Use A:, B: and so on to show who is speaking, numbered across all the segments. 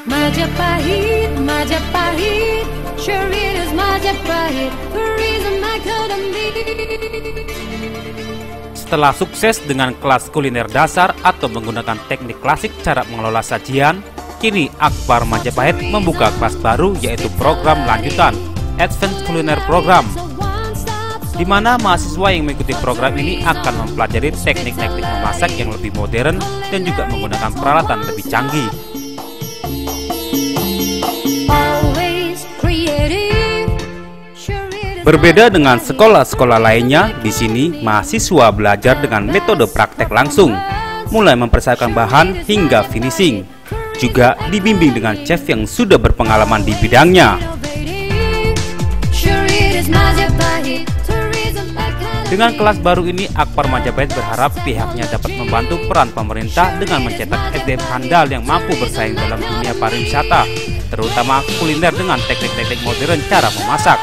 A: Majapahit, Majapahit, sure it is Majapahit, Tourism Academy.
B: Setelah sukses dengan kelas kuliner dasar atau menggunakan teknik klasik cara mengelola sajian, kini Akbar Majapahit membuka kelas baru yaitu program lanjutan, Advanced Culinary Program, di mana mahasiswa yang mengikuti program ini akan mempelajari teknik-teknik memasak yang lebih modern dan juga menggunakan peralatan lebih canggih. Berbeda dengan sekolah-sekolah lainnya, di sini mahasiswa belajar dengan metode praktek langsung, mulai mempersiapkan bahan hingga finishing. Juga dibimbing dengan chef yang sudah berpengalaman di bidangnya. Dengan kelas baru ini, Akbar Majapahit berharap pihaknya dapat membantu peran pemerintah dengan mencetak SDM handal yang mampu bersaing dalam dunia pariwisata, terutama kuliner dengan teknik-teknik modern cara memasak.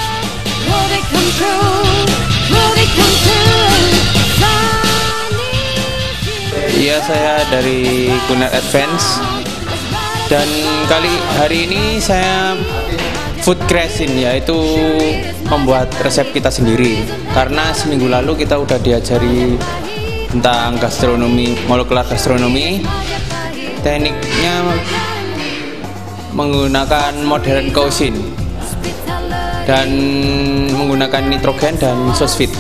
C: Iya, saya dari Kuliner Advance dan hari ini saya food creation, yaitu membuat resep kita sendiri. Karena seminggu lalu kita udah diajari tentang gastronomi, molekular gastronomi. Tekniknya menggunakan modern cuisine dan menggunakan nitrogen dan sous-vide.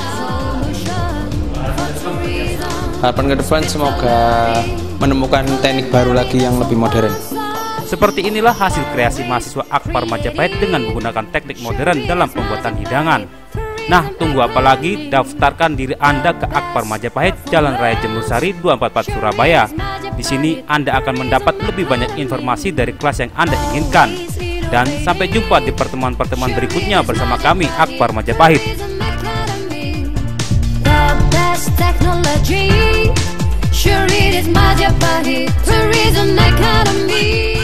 C: Harapan ke depan semoga menemukan teknik baru lagi yang lebih modern.
B: Seperti inilah hasil kreasi mahasiswa Akbar Majapahit dengan menggunakan teknik modern dalam pembuatan hidangan. Nah, tunggu apa lagi? Daftarkan diri Anda ke Akbar Majapahit, Jalan Raya Jembersari 244 Surabaya. Di sini Anda akan mendapat lebih banyak informasi dari kelas yang Anda inginkan. Dan sampai jumpa di pertemuan-pertemuan berikutnya bersama kami, Akbar Majapahit.
A: Sure it is Majapahit, Tourism Academy.